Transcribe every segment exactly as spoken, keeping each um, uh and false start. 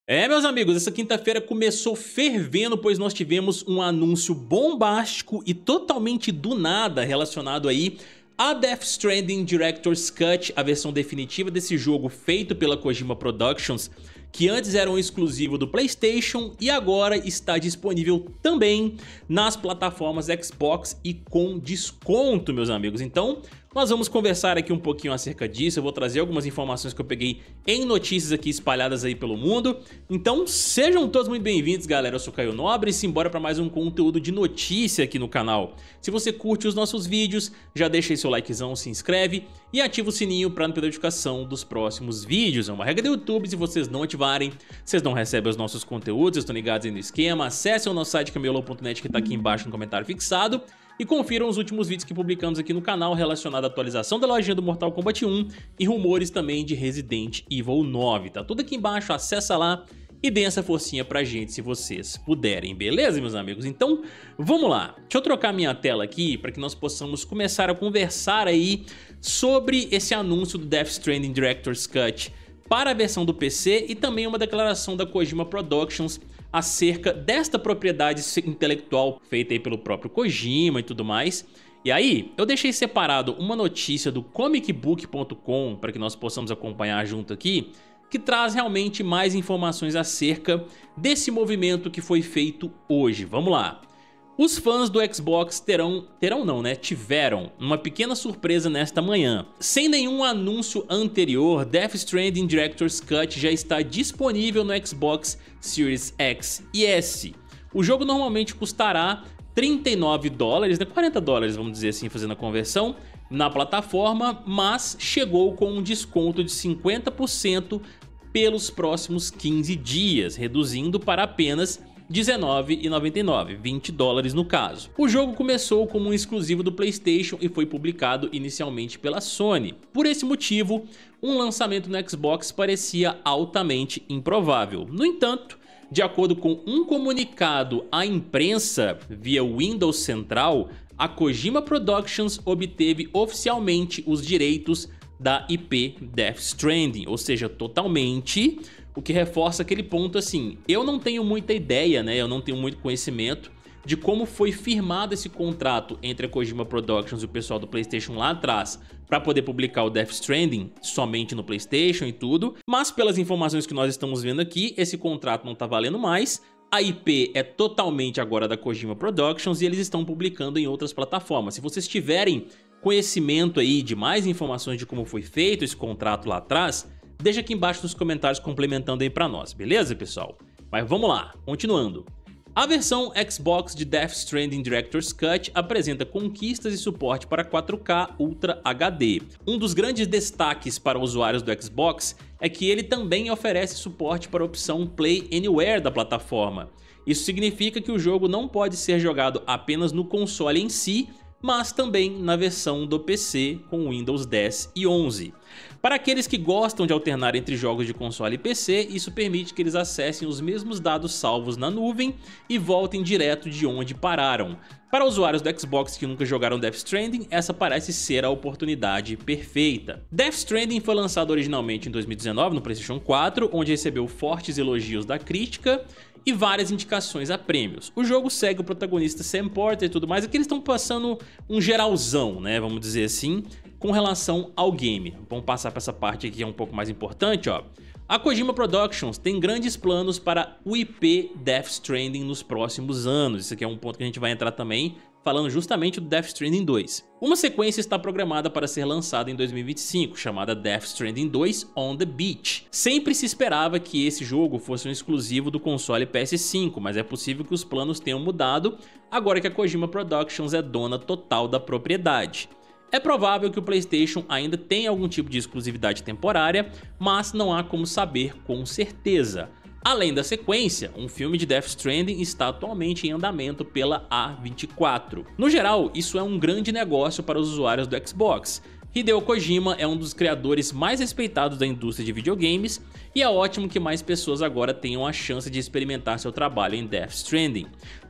É, meus amigos, essa quinta-feira começou fervendo, pois nós tivemos um anúncio bombástico e totalmente do nada relacionado aí a Death Stranding Director's Cut, a versão definitiva desse jogo feito pela Kojima Productions, que antes era um exclusivo do PlayStation e agora está disponível também nas plataformas Xbox e com desconto, meus amigos. Então, nós vamos conversar aqui um pouquinho acerca disso, eu vou trazer algumas informações que eu peguei em notícias aqui espalhadas aí pelo mundo. Então sejam todos muito bem-vindos, galera, eu sou Caio Nobre e simbora para mais um conteúdo de notícia aqui no canal. Se você curte os nossos vídeos, já deixa aí seu likezão, se inscreve e ativa o sininho para não perder notificação dos próximos vídeos. É uma regra do YouTube, se vocês não ativarem, vocês não recebem os nossos conteúdos, estão ligados aí no esquema. Acessem o nosso site camelô ponto net que está aqui embaixo no comentário fixado. E confiram os últimos vídeos que publicamos aqui no canal relacionado à atualização da lojinha do Mortal Kombat um e rumores também de Resident Evil nove. Tá tudo aqui embaixo, acessa lá e dê essa forcinha pra gente se vocês puderem, beleza, meus amigos? Então, vamos lá. Deixa eu trocar minha tela aqui para que nós possamos começar a conversar aí sobre esse anúncio do Death Stranding Director's Cut para a versão do P C e também uma declaração da Kojima Productions acerca desta propriedade intelectual feita aí pelo próprio Kojima e tudo mais. E aí, eu deixei separado uma notícia do comic book ponto com para que nós possamos acompanhar junto aqui, que traz realmente mais informações acerca desse movimento que foi feito hoje. Vamos lá. Os fãs do Xbox terão, terão não, né? Tiveram uma pequena surpresa nesta manhã. Sem nenhum anúncio anterior, Death Stranding Director's Cut já está disponível no Xbox Series X e S. O jogo normalmente custará trinta e nove dólares, né? quarenta dólares, vamos dizer assim, fazendo a conversão, na plataforma, mas chegou com um desconto de cinquenta por cento pelos próximos quinze dias, reduzindo para apenas dezenove reais e noventa e nove centavos, vinte dólares no caso. O jogo começou como um exclusivo do PlayStation e foi publicado inicialmente pela Sony. Por esse motivo, um lançamento no Xbox parecia altamente improvável. No entanto, de acordo com um comunicado à imprensa via Windows Central, a Kojima Productions obteve oficialmente os direitos da I P Death Stranding, ou seja, totalmente. O que reforça aquele ponto assim, eu não tenho muita ideia, né, eu não tenho muito conhecimento de como foi firmado esse contrato entre a Kojima Productions e o pessoal do PlayStation lá atrás para poder publicar o Death Stranding somente no PlayStation e tudo, mas pelas informações que nós estamos vendo aqui, esse contrato não tá valendo mais, a I P é totalmente agora da Kojima Productions e eles estão publicando em outras plataformas. Se vocês tiverem conhecimento aí de mais informações de como foi feito esse contrato lá atrás, deixa aqui embaixo nos comentários complementando aí pra nós, beleza, pessoal? Mas vamos lá, continuando. A versão Xbox de Death Stranding Director's Cut apresenta conquistas e suporte para quatro K Ultra H D. Um dos grandes destaques para usuários do Xbox é que ele também oferece suporte para a opção Play Anywhere da plataforma. Isso significa que o jogo não pode ser jogado apenas no console em si, mas também na versão do P C com Windows dez e onze. Para aqueles que gostam de alternar entre jogos de console e P C, isso permite que eles acessem os mesmos dados salvos na nuvem e voltem direto de onde pararam. Para usuários do Xbox que nunca jogaram Death Stranding, essa parece ser a oportunidade perfeita. Death Stranding foi lançado originalmente em dois mil e dezenove no PlayStation quatro, onde recebeu fortes elogios da crítica e várias indicações a prêmios. O jogo segue o protagonista Sam Porter e tudo mais, aqui eles estão passando um geralzão, né, vamos dizer assim, com relação ao game. Vamos passar para essa parte aqui que é um pouco mais importante, ó. A Kojima Productions tem grandes planos para o I P Death Stranding nos próximos anos. Isso aqui é um ponto que a gente vai entrar também, falando justamente do Death Stranding dois. Uma sequência está programada para ser lançada em dois mil e vinte e cinco, chamada Death Stranding dois On The Beach. Sempre se esperava que esse jogo fosse um exclusivo do console P S cinco, mas é possível que os planos tenham mudado agora que a Kojima Productions é dona total da propriedade. É provável que o PlayStation ainda tenha algum tipo de exclusividade temporária, mas não há como saber com certeza. Além da sequência, um filme de Death Stranding está atualmente em andamento pela A vinte e quatro. No geral, isso é um grande negócio para os usuários do Xbox. Hideo Kojima é um dos criadores mais respeitados da indústria de videogames e é ótimo que mais pessoas agora tenham a chance de experimentar seu trabalho em Death Stranding.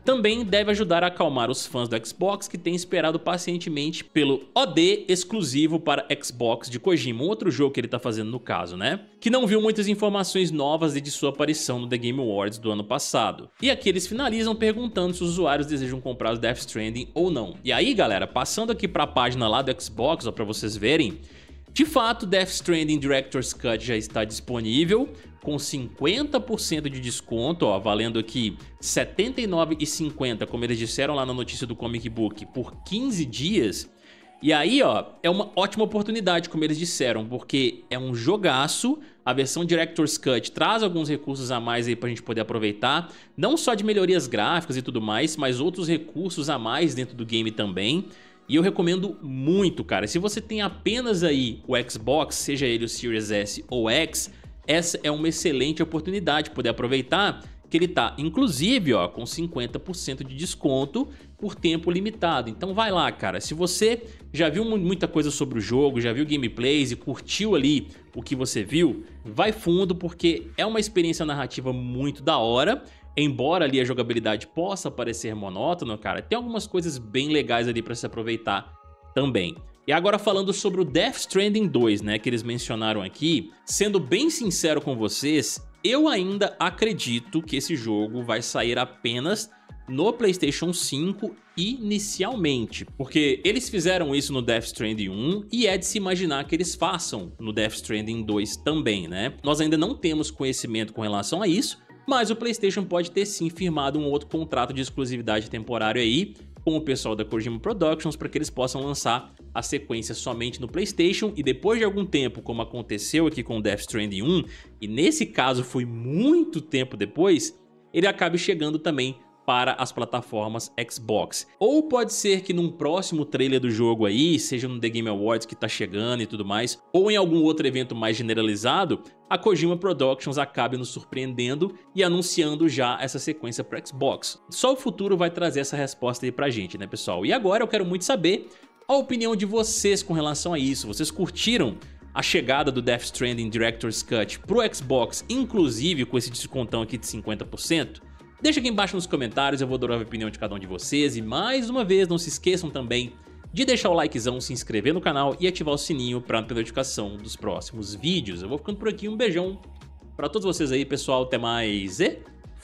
também deve ajudar a acalmar os fãs do Xbox que têm esperado pacientemente pelo O D exclusivo para Xbox de Kojima, um outro jogo que ele tá fazendo no caso, né? Que não viu muitas informações novas desde sua aparição no The Game Awards do ano passado. E aqui eles finalizam perguntando se os usuários desejam comprar o Death Stranding ou não. E aí, galera, passando aqui para a página lá do Xbox, ó, para vocês verem, de fato, Death Stranding Director's Cut já está disponível, com cinquenta por cento de desconto, ó, valendo aqui setenta e nove reais e cinquenta centavos, como eles disseram lá na notícia do Comic Book, por quinze dias. E aí, ó, é uma ótima oportunidade, como eles disseram, porque é um jogaço. A versão Director's Cut traz alguns recursos a mais aí pra gente poder aproveitar, não só de melhorias gráficas e tudo mais, mas outros recursos a mais dentro do game também. E eu recomendo muito, cara. Se você tem apenas aí o Xbox, seja ele o Series S ou X, essa é uma excelente oportunidade de poder aproveitar que ele tá, inclusive, ó, com cinquenta por cento de desconto por tempo limitado. Então vai lá, cara. Se você já viu muita coisa sobre o jogo, já viu gameplays e curtiu ali o que você viu, vai fundo, porque é uma experiência narrativa muito da hora. Embora ali a jogabilidade possa parecer monótona, cara, tem algumas coisas bem legais ali pra se aproveitar também. E agora falando sobre o Death Stranding dois, né, que eles mencionaram aqui, sendo bem sincero com vocês, eu ainda acredito que esse jogo vai sair apenas no PlayStation cinco inicialmente, porque eles fizeram isso no Death Stranding um e é de se imaginar que eles façam no Death Stranding dois também, né? Nós ainda não temos conhecimento com relação a isso, mas o PlayStation pode ter sim firmado um outro contrato de exclusividade temporário aí com o pessoal da Kojima Productions para que eles possam lançar a sequência somente no PlayStation e depois de algum tempo, como aconteceu aqui com o Death Stranding um, e nesse caso foi muito tempo depois, ele acabe chegando também para as plataformas Xbox. Ou pode ser que num próximo trailer do jogo aí, seja no The Game Awards que tá chegando e tudo mais, ou em algum outro evento mais generalizado, a Kojima Productions acabe nos surpreendendo e anunciando já essa sequência para Xbox. Só o futuro vai trazer essa resposta aí pra gente, né, pessoal? E agora eu quero muito saber a opinião de vocês com relação a isso. Vocês curtiram a chegada do Death Stranding Director's Cut pro Xbox, inclusive com esse descontão aqui de cinquenta por cento? Deixa aqui embaixo nos comentários, eu vou adorar a opinião de cada um de vocês. E mais uma vez, não se esqueçam também de deixar o likezão, se inscrever no canal e ativar o sininho para não perder notificação dos próximos vídeos. Eu vou ficando por aqui, um beijão para todos vocês aí, pessoal. Até mais e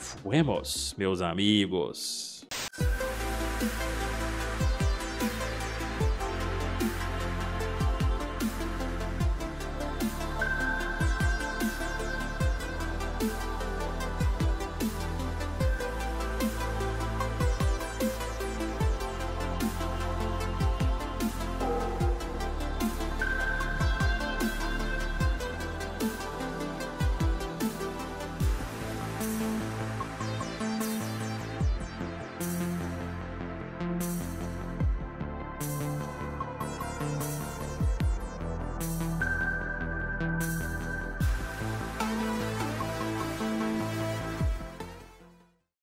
fuemos, meus amigos.